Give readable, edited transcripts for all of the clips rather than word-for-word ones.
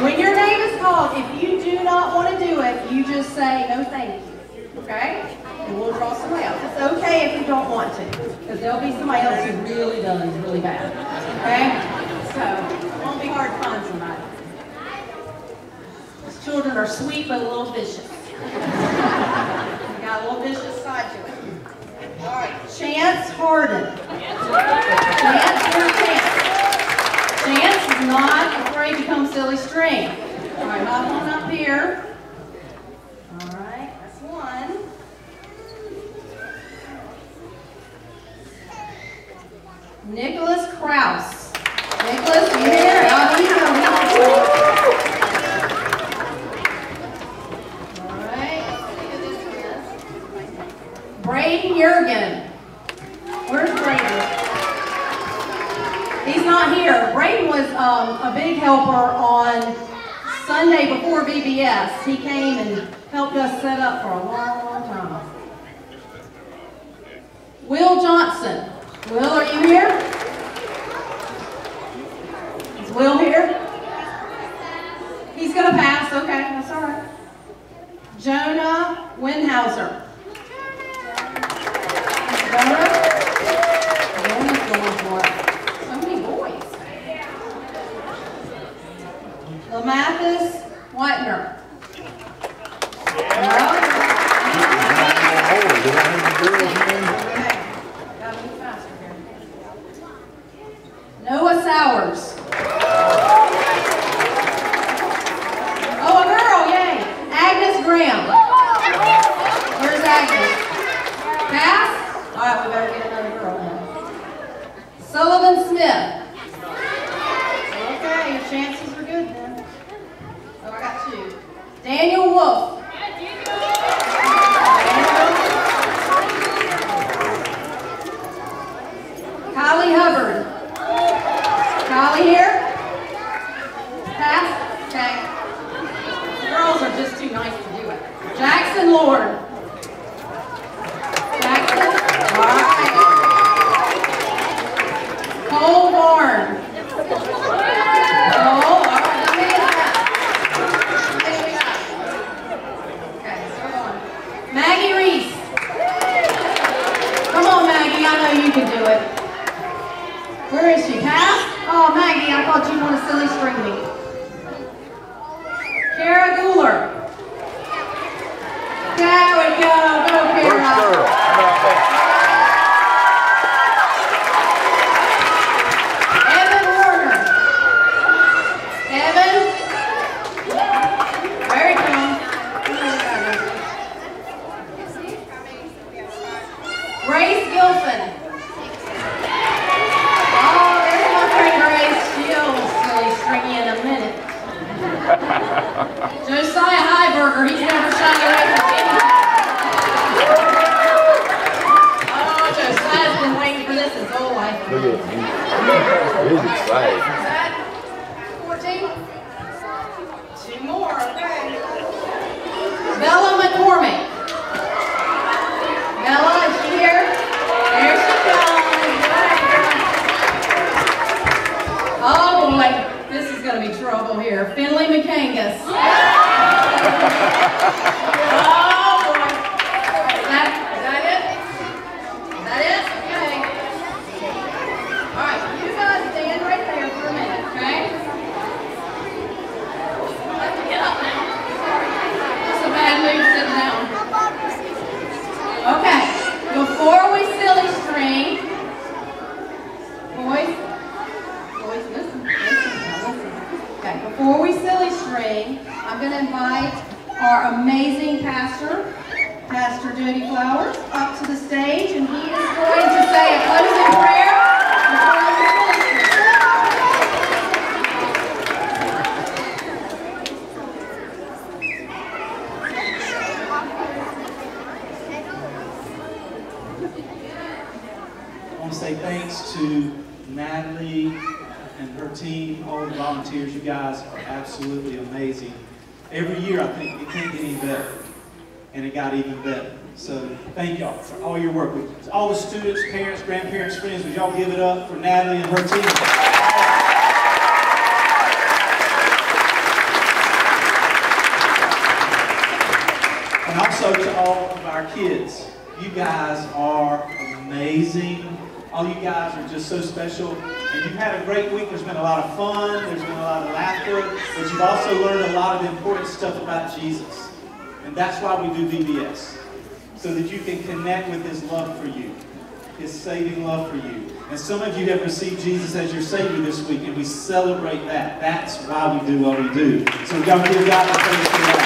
So when your name is called, if you do not want to do it, you just say, no thank you, okay? And we'll draw somebody else. It's okay if you don't want to, because there'll be somebody else who really does really bad, okay? So it won't be hard to find somebody. These children are sweet, but a little vicious. They got a little vicious side to it. All right, Chance Harden. Chance, here's Chance. Chance is not afraid to come silly string. All right, hop on up here. All right, that's one. Nicholas Kraus. Nicholas, you here? Oh, you know. All right, let's see who this is. Braden Jurgen. Where's Braden? He's not here. Braden was a big helper on Sunday before VBS. He came and helped us set up for a long, long time. Will Johnson. Will, are you here? Is Will here? He's going to pass. Okay, that's all right. Jonah Winhauser. Jonah? Jonah's going for it. So many boys. Lamathis Whitener. Noah Sowers. Oh, a girl, yay. Agnes Graham. Where's Agnes? Pass? All right, we better get another girl then. Sullivan Smith. Okay, your chances are good then. Oh, I got two. Daniel Wolf. Kylie Hubbard. Kylie here? Pass? Okay. The girls are just too nice to do it. Jackson Lord. Jackson? All right. Cole Barn. Cole, all right, let me get that. Okay, so we're on. Maggie Reese. Come on, Maggie, I know you can do it. Where is she? Pass? Oh, Maggie, I thought you wanted to silly string me. Kara Guler. There we go. Go, Kara. Evan Warner. Evan. There he comes. Grace Gilson. In a minute. Josiah Heiberger, he's never shied away from anything. Oh, Josiah's been waiting for this his whole life. Look at him. He's excited. 14? Two more, okay. Bella McCormick. Bella, is she here? There she comes. Oh boy. This is going to be trouble here. Finley McCangus. Oh, boy. Is that it? Is that it? Okay. All right, you guys stand right there for a minute, okay? Let me get up now. It's a bad mood sitting down. Okay, before we silly string, boys, listen. Okay, before we silly string, I'm going to invite our amazing pastor, Pastor Jody Flowers, up to the stage, and he is going to say a closing prayer before we silly string. I want to say thanks to Natalie and her team, all the volunteers. You guys are absolutely amazing. Every year I think it can't get any better, and it got even better. So thank y'all for all your work. All the students, parents, grandparents, friends, would y'all give it up for Natalie and her team? also to all of our kids. You guys are amazing. All you guys are just so special. And you've had a great week. There's been a lot of fun. There's been a lot of laughter. But you've also learned a lot of important stuff about Jesus. And that's why we do VBS. So that you can connect with His love for you. His saving love for you. And some of you have received Jesus as your Savior this week, and we celebrate that. That's why we do what we do. So we've got to give God the praise for that.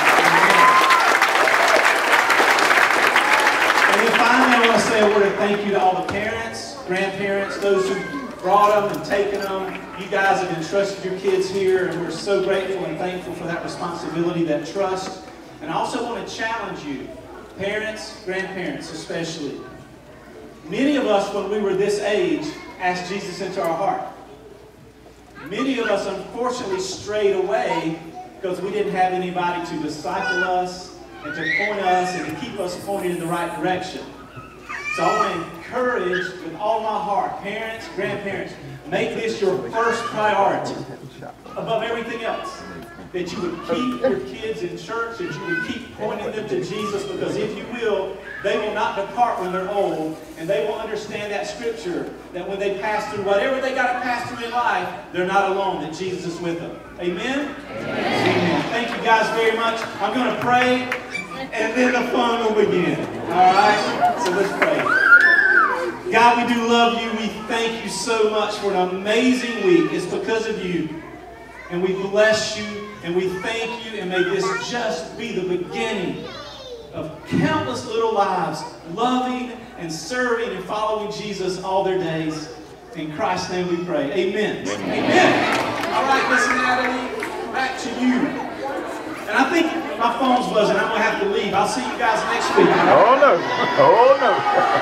Amen. And then finally, I want to say a word of thank you to all the parents, grandparents, those who brought them and taken them. You guys have entrusted your kids here, and we're so grateful and thankful for that responsibility, that trust. And I also want to challenge you, parents, grandparents especially. Many of us, when we were this age, asked Jesus into our heart. Many of us, unfortunately, strayed away because we didn't have anybody to disciple us and to point us and to keep us pointed in the right direction. So I want to encourage with all my heart, parents, grandparents, make this your first priority above everything else. That you would keep your kids in church, that you would keep pointing them to Jesus, because if you will, they will not depart when they're old, and they will understand that scripture, that when they pass through whatever they got to pass through in life, they're not alone, that Jesus is with them. Amen? Amen. Thank you guys very much. I'm going to pray, and then the fun will begin. All right? So let's pray. God, we do love you. We thank you so much for an amazing week. It's because of you. And we bless you, and we thank you, and may this just be the beginning of countless little lives loving and serving and following Jesus all their days. In Christ's name we pray. Amen. Amen. All right, Miss Natalie, back to you. And I think my phone's buzzing. I'm going to have to leave. I'll see you guys next week. Oh, no. Oh, no.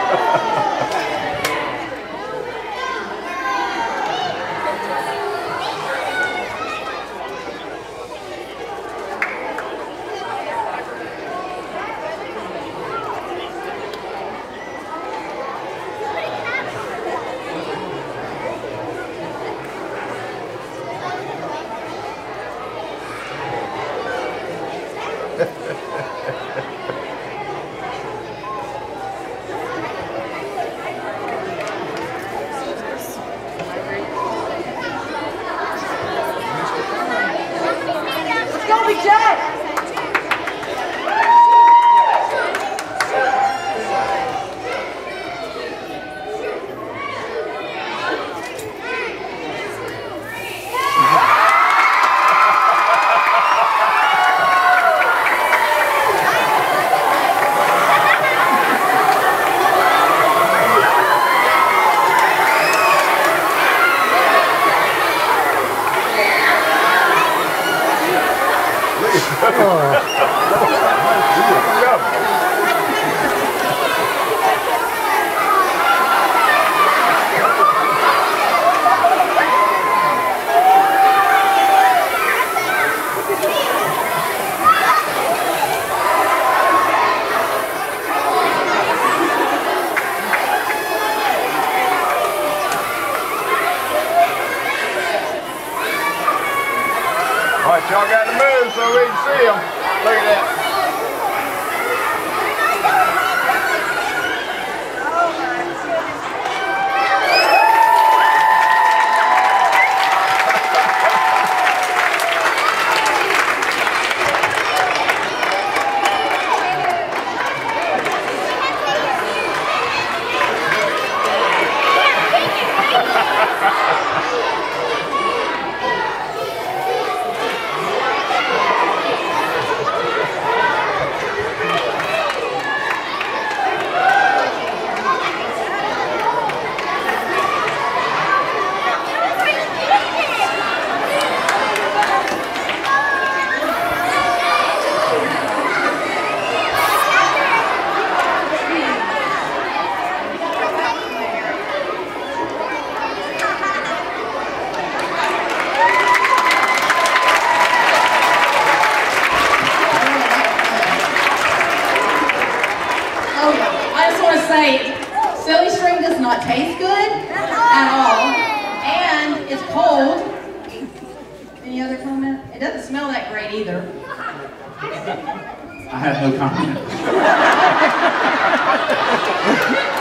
Y'all got to move so we can see them. Look at that. Silly string does not taste good at all, and it's cold. Any other comment? It doesn't smell that great either. I have no comment.